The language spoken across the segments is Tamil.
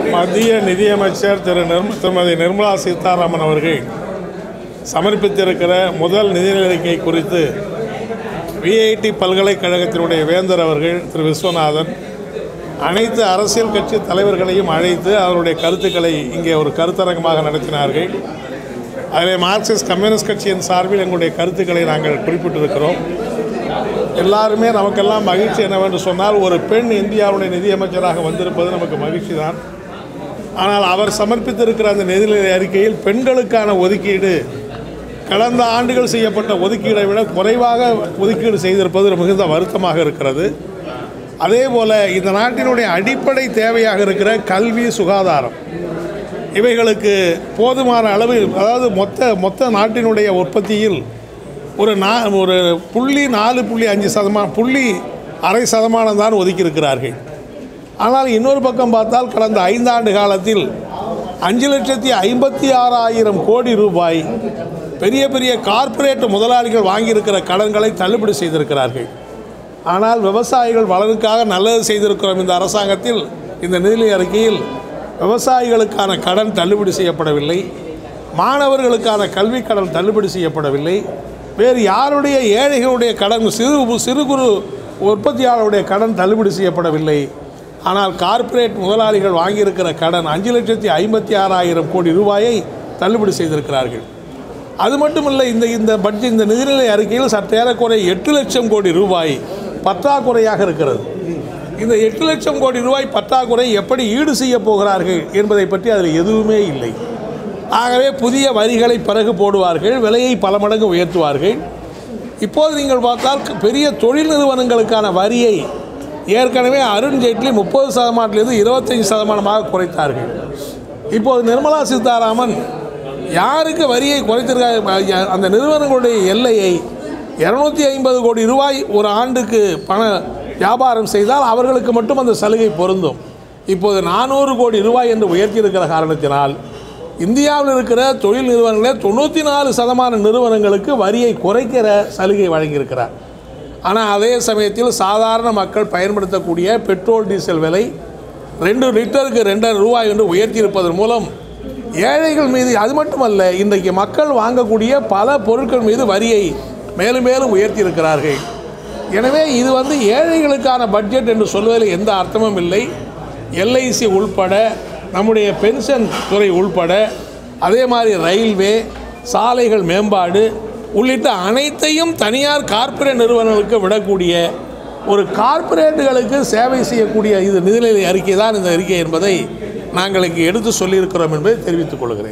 மத்திய நிதியமைச்சர் திருமதி நிர்மலா சீதாராமன் அவர்கள் சமர்ப்பித்திருக்கிற முதல் நிதிநிலை அறிக்கை குறித்து விஐடி பல்கலைக்கழகத்தினுடைய வேந்தர் அவர்கள் திரு விஸ்வநாதன் அனைத்து அரசியல் கட்சி தலைவர்களையும் அழைத்து அவருடைய கருத்துக்களை இங்கே ஒரு கருத்தரங்கமாக நடத்தினார்கள். அதில் மார்க்சிஸ்ட் கம்யூனிஸ்ட் கட்சியின் சார்பில் எங்களுடைய கருத்துக்களை நாங்கள் குறிப்பிட்டிருக்கிறோம். எல்லாருமே நமக்கெல்லாம் மகிழ்ச்சி என்னவென்று சொன்னால், ஒரு பெண் இந்தியாவுடைய நிதியமைச்சராக வந்திருப்பது நமக்கு மகிழ்ச்சி தான். ஆனால் அவர் சமர்ப்பித்திருக்கிற அந்த நிதிநிலை அறிக்கையில் பெண்களுக்கான ஒதுக்கீடு கடந்த ஆண்டுகள் செய்யப்பட்ட ஒதுக்கீடை விட குறைவாக ஒதுக்கீடு செய்திருப்பது மிகுந்த வருத்தமாக இருக்கிறது. அதே போல் இந்த நாட்டினுடைய அடிப்படை தேவையாக இருக்கிற கல்வி, சுகாதாரம் இவைகளுக்கு போதுமான அளவு, அதாவது மொத்த நாட்டினுடைய உற்பத்தியில் ஒரு 0.4-0.5% தான் ஒதுக்கியிருக்கிறார்கள். ஆனால் இன்னொரு பக்கம் பார்த்தால் கடந்த 5 ஆண்டு காலத்தில் 5,56,000 கோடி ரூபாய் பெரிய பெரிய கார்ப்பரேட் முதலாளிகள் வாங்கியிருக்கிற கடன்களை தள்ளுபடி செய்திருக்கிறார்கள். ஆனால் விவசாயிகள் வளருக்காக நல்லது செய்திருக்கிறோம். இந்த அரசாங்கத்தில் இந்த நிதிநிலை அறிக்கையில் விவசாயிகளுக்கான கடன் தள்ளுபடி செய்யப்படவில்லை, மாணவர்களுக்கான கல்வி கடன் தள்ளுபடி செய்யப்படவில்லை, வேறு யாருடைய ஏழைகளுடைய கடன், சிறு குறு உற்பத்தியாளருடைய கடன் தள்ளுபடி செய்யப்படவில்லை. ஆனால் கார்ப்பரேட் முதலாளிகள் வாங்கியிருக்கிற கடன் 5,56,000 கோடி ரூபாயை தள்ளுபடி செய்திருக்கிறார்கள். அது மட்டுமல்ல, இந்த பட்ஜெட், இந்த நிதிநிலை அறிக்கையில் சற்றேறக்குறை 8 லட்சம் கோடி ரூபாய் பற்றாக்குறையாக இருக்கிறது. இந்த 8 லட்சம் கோடி ரூபாய் பற்றாக்குறை எப்படி ஈடு செய்ய போகிறார்கள் என்பதை பற்றி அதில் எதுவுமே இல்லை. ஆகவே புதிய வரிகளை பிறகு போடுவார்கள், விலையை பல மடங்கு உயர்த்துவார்கள். இப்போது நீங்கள் பார்த்தால் பெரிய தொழில் நிறுவனங்களுக்கான வரியை ஏற்கனவே அருண்ஜேட்லி 30%லிருந்து 25% குறைத்தார்கள். இப்போது நிர்மலா சீதாராமன் யாருக்கு வரியை குறைத்திருக்காங்க, அந்த நிறுவனங்களுடைய எல்லையை 250 கோடி ரூபாய் ஒரு ஆண்டுக்கு பண வியாபாரம் செய்தால் அவர்களுக்கு மட்டும் அந்த சலுகை பொருந்தும். இப்போது 400 கோடி ரூபாய் என்று உயர்த்தியிருக்கிற காரணத்தினால் இந்தியாவில் இருக்கிற தொழில் நிறுவனங்களே 94% நிறுவனங்களுக்கு வரியை குறைக்கிற சலுகை வழங்கியிருக்கிறார். ஆனால் அதே சமயத்தில் சாதாரண மக்கள் பயன்படுத்தக்கூடிய பெட்ரோல், டீசல் விலை 2 லிட்டருக்கு 2.5 ரூபாய் என்று உயர்த்தியிருப்பதன் மூலம் ஏழைகள் மீது, அது மட்டுமல்ல, இன்றைக்கு மக்கள் வாங்கக்கூடிய பல பொருட்கள் மீது வரியை மேலும் மேலும் உயர்த்தியிருக்கிறார்கள். எனவே இது ஏழைகளுக்கான பட்ஜெட் என்று சொல்வதில் எந்த அர்த்தமும் இல்லை. எல்ஐசி உள்பட, நம்முடைய பென்ஷன் துறை உள்பட, அதே மாதிரி ரயில்வே, சாலைகள் மேம்பாடு உள்ளிட்ட அனைத்தையும் தனியார் கார்ப்பரேட் நிறுவனங்களுக்கு விடக்கூடிய ஒரு கார்ப்பரேட்டுகளுக்கு சேவை செய்யக்கூடிய இது நிதிநிலை அறிக்கை தான் இந்த அறிக்கை என்பதை நாங்கள் இங்கே எடுத்து சொல்லியிருக்கிறோம் என்பதை தெரிவித்துக் கொள்கிறேன்.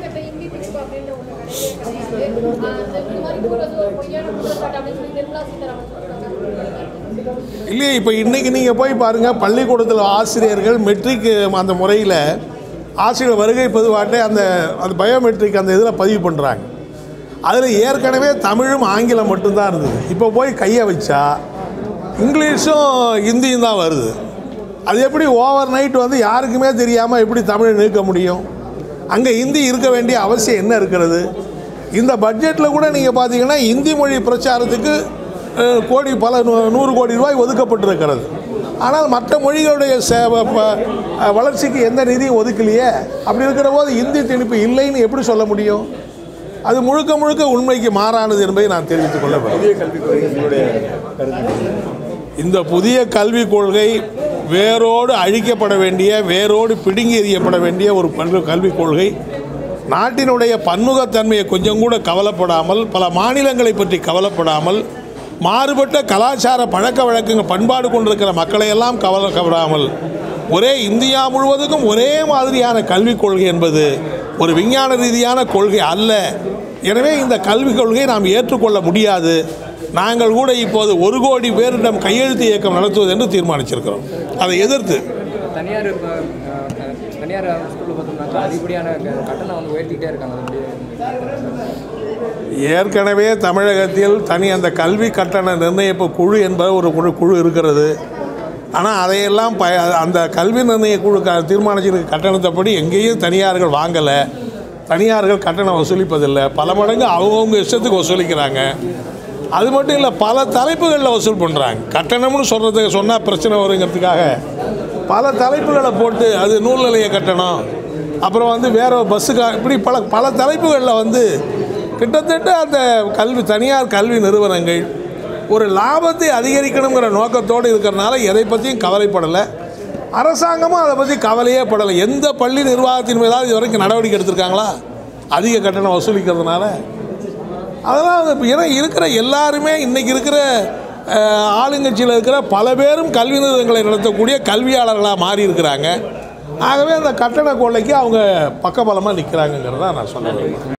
இல்லையே, இப்போ இன்றைக்கி நீங்கள் போய் பாருங்கள், பள்ளிக்கூடத்தில் ஆசிரியர்கள் மெட்ரிக் அந்த முறையில் ஆசிரியர் வருகை பதிவாட்டை அந்த பயோமெட்ரிக் அந்த இதில் பதிவு பண்ணுறாங்க. அதில் ஏற்கனவே தமிழும் ஆங்கிலம் மட்டும்தான் இருந்தது. இப்போ போய் கையை வச்சா இங்கிலீஷும் ஹிந்தியும் தான் வருது. அது எப்படி ஓவர் நைட் யாருக்குமே தெரியாமல் எப்படி தமிழை நீக்க முடியும்? அங்கே ஹிந்தி இருக்க வேண்டிய அவசியம் என்ன இருக்கிறது? இந்த பட்ஜெட்டில் கூட நீங்கள் பார்த்தீங்கன்னா ஹிந்தி மொழி பிரச்சாரத்துக்கு பல 100 கோடி ரூபாய் ஒதுக்கப்பட்டிருக்கிறது. ஆனால் மற்ற மொழிகளுடைய வளர்ச்சிக்கு எந்த நிதியும் ஒதுக்கலையே. அப்படி இருக்கிற போது ஹிந்தி திணிப்பு இல்லைன்னு எப்படி சொல்ல முடியும்? அது முழுக்க முழுக்க உண்மைக்கு மாறானது என்பதை நான் தெரிவித்துக் கொள்ள இந்த புதிய கல்விக் கொள்கை வேரோடு அழிக்கப்பட வேண்டிய, வேரோடு பிடுங்கி எறியப்பட வேண்டிய ஒரு கல்விக் கொள்கை. நாட்டினுடைய பன்முகத்தன்மையை கொஞ்சம் கூட கவலைப்படாமல், பல மாநிலங்களை பற்றி கவலைப்படாமல், மாறுபட்ட கலாச்சார பழக்க வழக்கங்கள் பண்பாடு கொண்டிருக்கிற மக்களையெல்லாம் கவலைப்படாமல் ஒரே இந்தியா முழுவதுக்கும் ஒரே மாதிரியான கல்விக் கொள்கை என்பது ஒரு விஞ்ஞான ரீதியான கொள்கை அல்ல. எனவே இந்த கல்விக் கொள்கையை நாம் ஏற்றுக்கொள்ள முடியாது. நாங்கள் கூட இப்போது 1 கோடி பேரிடம் கையெழுத்து இயக்கம் நடத்துவது என்று தீர்மானிச்சிருக்கிறோம். அதை எதிர்த்து தனியார் ஸ்கூலில் பார்த்தோம்னா அதிகப்படியான கட்டணம் உயர்த்திக்கிட்டே இருக்காங்க. ஏற்கனவே தமிழகத்தில் அந்த கல்வி கட்டண நிர்ணயிப்பு குழு என்பது ஒரு குழு இருக்கிறது. ஆனால் அதையெல்லாம் அந்த கல்வி நிர்ணய குழு தீர்மானிச்சிருக்க கட்டணத்தைப்படி எங்கேயும் தனியார்கள் வாங்கலை, தனியார்கள் கட்டணம் வசூலிப்பதில்லை. பல மடங்கு அவங்கவுங்க இஷ்டத்துக்கு வசூலிக்கிறாங்க. அது மட்டும் இல்லை, பல தலைப்புகளில் வசூல் பண்ணுறாங்க. கட்டணம்னு சொன்னால் பிரச்சனை வருங்கிறதுக்காக பல தலைப்புகளை போட்டு அது நூல் நிலைய கட்டணம், அப்புறம் வந்து வேற பஸ்ஸுக்கு இப்படி பல தலைப்புகளில் வந்து கிட்டத்தட்ட அந்த தனியார் கல்வி நிறுவனங்கள் ஒரு லாபத்தை அதிகரிக்கணுங்கிற நோக்கத்தோடு இருக்கிறனால எதை பற்றியும் கவலைப்படலை. அரசாங்கமும் அதை பற்றி கவலையே படலை. எந்த பள்ளி நிர்வாகத்தின் மீதாவது இது வரைக்கும் நடவடிக்கை எடுத்திருக்காங்களா அதிக கட்டணம் வசூலிக்கிறதுனால? அதெல்லாம் ஏன்னா இருக்கிற எல்லாருமே இன்றைக்கி இருக்கிற ஆளுங்கட்சியில் இருக்கிற பல பேரும் கல்வி நிறுவனங்களை நடத்தக்கூடிய கல்வியாளர்களாக மாறி இருக்கிறாங்க. ஆகவே அந்த கட்டண கொள்ளைக்கு அவங்க பக்கபலமாக நிற்கிறாங்கங்கிறத நான் சொல்ல